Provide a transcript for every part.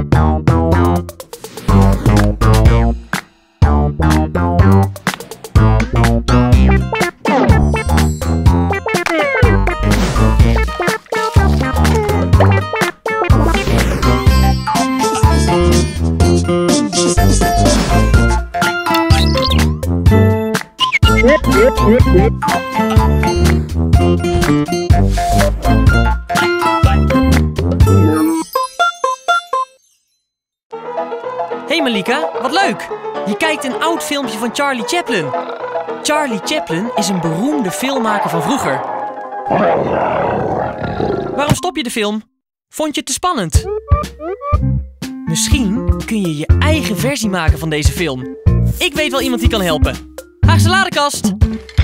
Hey Malika, wat leuk! Je kijkt een oud filmpje van Charlie Chaplin. Charlie Chaplin is een beroemde filmmaker van vroeger. Waarom stop je de film? Vond je het te spannend? Misschien kun je je eigen versie maken van deze film. Ik weet wel iemand die kan helpen. Haagse Ladekast!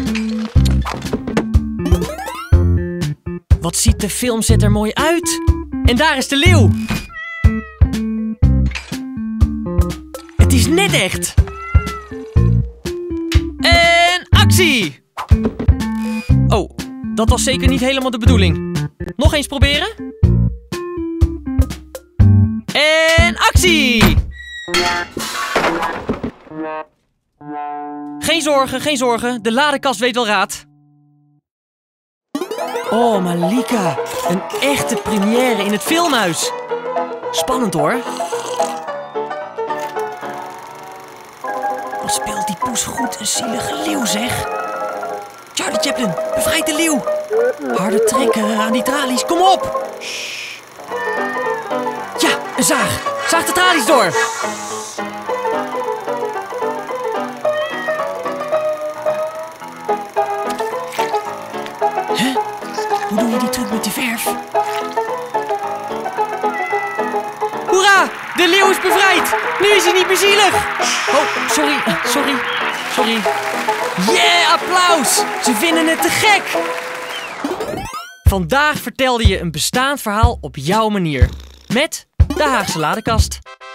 Wat ziet de filmset er mooi uit? En daar is de leeuw! Het is net echt! En actie! Oh, dat was zeker niet helemaal de bedoeling. Nog eens proberen? En actie! Geen zorgen, de ladekast weet wel raad. Oh, Malika, een echte première in het filmhuis. Spannend hoor. Wat speelt die poes goed, een zielige leeuw zeg. Charlie Chaplin, bevrijd de leeuw. Harde trekken aan die tralies, kom op. Shh. Ja, een zaag. Zaag de tralies door. Huh? Hoe doe je die truc met die verf? Hoera! De leeuw is bevrijd! Nu is hij niet meer zielig! Oh, sorry. Yeah, applaus! Ze vinden het te gek! Vandaag vertelde je een bestaand verhaal op jouw manier. Met de Haagse Ladekast.